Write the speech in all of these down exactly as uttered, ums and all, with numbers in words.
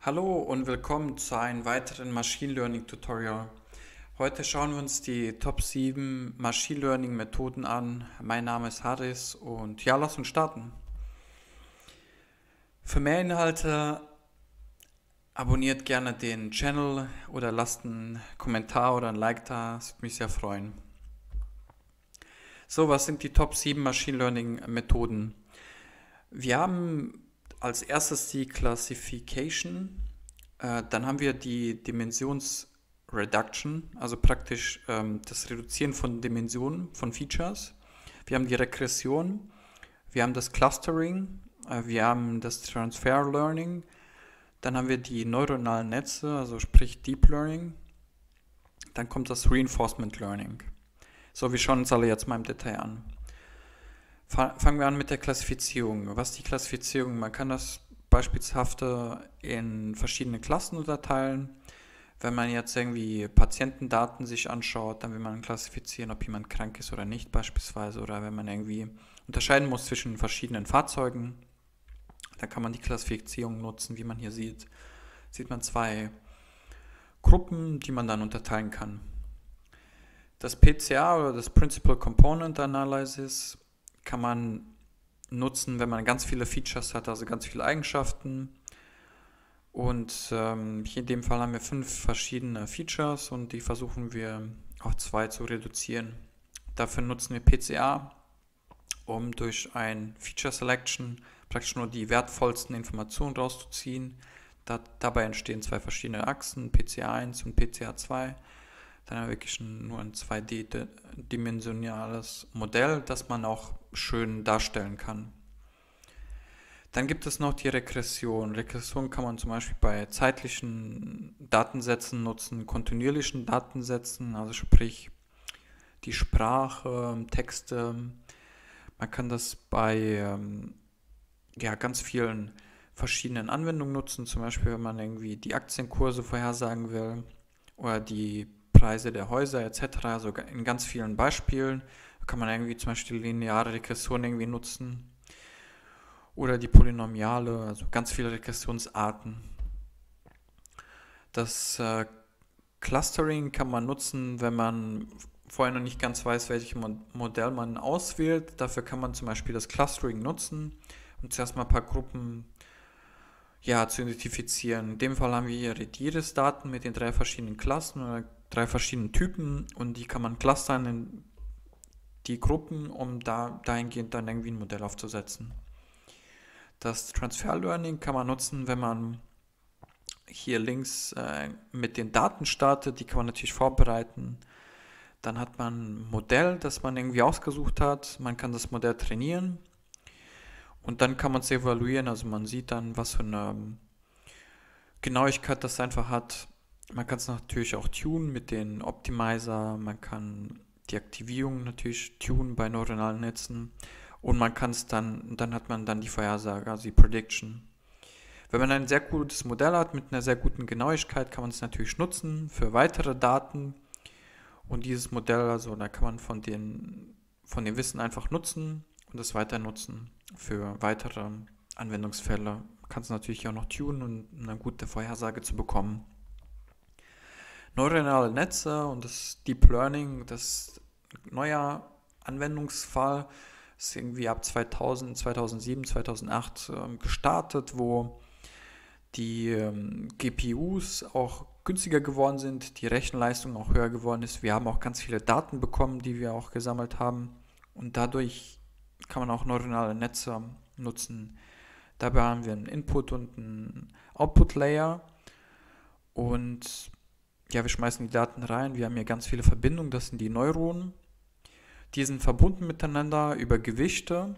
Hallo und willkommen zu einem weiteren Machine Learning Tutorial. Heute schauen wir uns die Top sieben Machine Learning Methoden an. Mein Name ist Haris und ja, lass uns starten. Für mehr Inhalte abonniert gerne den Channel oder lasst einen Kommentar oder ein Like da, das würde mich sehr freuen. So, was sind die Top sieben Machine Learning Methoden? Wir haben als erstes die Classification. Äh, dann haben wir die Dimensions-Reduction, also praktisch ähm, das Reduzieren von Dimensionen von Features. Wir haben die Regression, wir haben das Clustering, äh, wir haben das Transfer Learning, dann haben wir die neuronalen Netze, also sprich Deep Learning, dann kommt das Reinforcement Learning. So, wir schauen uns alle jetzt mal im Detail an. Fangen wir an mit der Klassifizierung. Was ist die Klassifizierung? Man kann das beispielsweise in verschiedene Klassen unterteilen. Wenn man jetzt irgendwie Patientendaten sich anschaut, dann will man klassifizieren, ob jemand krank ist oder nicht beispielsweise. Oder wenn man irgendwie unterscheiden muss zwischen verschiedenen Fahrzeugen, dann kann man die Klassifizierung nutzen. Wie man hier sieht, sieht man zwei Gruppen, die man dann unterteilen kann. Das P C A oder das Principal Component Analysis kann man nutzen, wenn man ganz viele Features hat, also ganz viele Eigenschaften. Und ähm, hier in dem Fall haben wir fünf verschiedene Features und die versuchen wir auf zwei zu reduzieren. Dafür nutzen wir P C A, um durch ein Feature Selection praktisch nur die wertvollsten Informationen rauszuziehen. Da, dabei entstehen zwei verschiedene Achsen, P C A eins und P C A zwei. Dann haben wir wirklich nur ein zwei D-dimensionales Modell, das man auch schön darstellen kann. Dann gibt es noch die Regression. Regression kann man zum Beispiel bei zeitlichen Datensätzen nutzen, kontinuierlichen Datensätzen, also sprich die Sprache, Texte. Man kann das bei ähm, ja, ganz vielen verschiedenen Anwendungen nutzen, zum Beispiel wenn man irgendwie die Aktienkurse vorhersagen will oder die Preise der Häuser et cetera. Also in ganz vielen Beispielen kann man irgendwie zum Beispiel die lineare Regression irgendwie nutzen oder die Polynomiale, also ganz viele Regressionsarten. Das äh, Clustering kann man nutzen, wenn man vorher noch nicht ganz weiß, welches Modell man auswählt. Dafür kann man zum Beispiel das Clustering nutzen und zuerst mal ein paar Gruppen ja, zu identifizieren. In dem Fall haben wir hier die Iris-Daten mit den drei verschiedenen Klassen oder drei verschiedenen Typen und die kann man clustern in die Gruppen, um da dahingehend dann irgendwie ein Modell aufzusetzen. Das Transfer Learning kann man nutzen, wenn man hier links äh, mit den Daten startet, die kann man natürlich vorbereiten. Dann hat man ein Modell, das man irgendwie ausgesucht hat. Man kann das Modell trainieren und dann kann man es evaluieren. Also man sieht dann, was für eine Genauigkeit das einfach hat. Man kann es natürlich auch tunen mit den Optimizer. Man kann die Aktivierung natürlich tunen bei neuronalen Netzen. Und man kann es dann, dann hat man dann die Vorhersage, also die Prediction. Wenn man ein sehr gutes Modell hat mit einer sehr guten Genauigkeit, kann man es natürlich nutzen für weitere Daten. Und dieses Modell, also da kann man von den, von dem Wissen einfach nutzen und es weiter nutzen für weitere Anwendungsfälle. Man kann es natürlich auch noch tunen, um eine gute Vorhersage zu bekommen. Neuronale Netze und das Deep Learning, das neuer Anwendungsfall, ist irgendwie ab zweitausend, zweitausendsieben, zweitausendacht ähm, gestartet, wo die ähm, G P Us auch günstiger geworden sind, die Rechenleistung auch höher geworden ist. Wir haben auch ganz viele Daten bekommen, die wir auch gesammelt haben und dadurch kann man auch neuronale Netze nutzen. Dabei haben wir einen Input- und einen Output-Layer und ja, wir schmeißen die Daten rein. Wir haben hier ganz viele Verbindungen, das sind die Neuronen. Die sind verbunden miteinander über Gewichte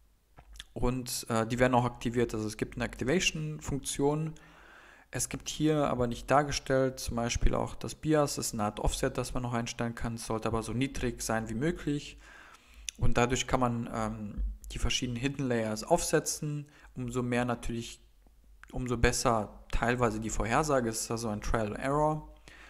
und äh, die werden auch aktiviert. Also es gibt eine Activation-Funktion. Es gibt hier aber nicht dargestellt, zum Beispiel auch das Bias, das ist eine Art Offset, das man noch einstellen kann. Es sollte aber so niedrig sein wie möglich. Und dadurch kann man ähm, die verschiedenen Hidden Layers aufsetzen. Umso mehr natürlich, umso besser teilweise die Vorhersage ist, also ein Trial and Error.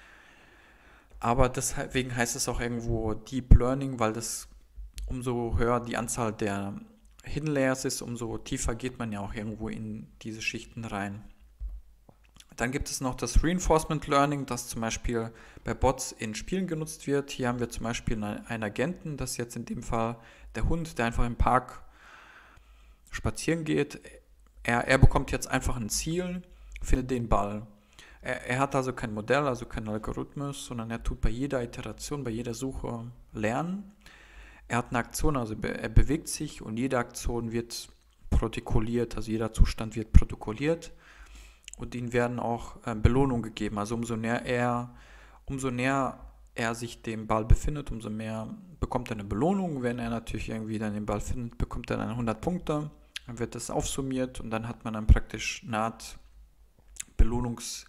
Aber deswegen heißt es auch irgendwo Deep Learning, weil das umso höher die Anzahl der Hidden Layers ist, umso tiefer geht man ja auch irgendwo in diese Schichten rein. Dann gibt es noch das Reinforcement Learning, das zum Beispiel bei Bots in Spielen genutzt wird. Hier haben wir zum Beispiel einen Agenten, das ist jetzt in dem Fall der Hund, der einfach im Park spazieren geht. Er, er bekommt jetzt einfach ein Ziel, findet den Ball. Er, er hat also kein Modell, also keinen Algorithmus, sondern er tut bei jeder Iteration, bei jeder Suche lernen. Er hat eine Aktion, also er bewegt sich und jede Aktion wird protokolliert, also jeder Zustand wird protokolliert und ihnen werden auch äh, Belohnungen gegeben. Also umso näher er, umso näher er sich dem Ball befindet, umso mehr bekommt er eine Belohnung. Wenn er natürlich irgendwie dann den Ball findet, bekommt er dann hundert Punkte. Dann wird das aufsummiert und dann hat man dann praktisch eine Art Belohnungslernen,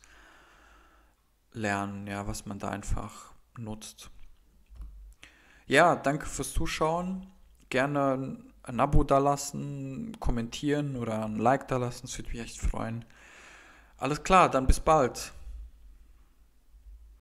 ja, was man da einfach nutzt. Ja, danke fürs Zuschauen. Gerne ein Abo dalassen, kommentieren oder ein Like dalassen, das würde mich echt freuen. Alles klar, dann bis bald.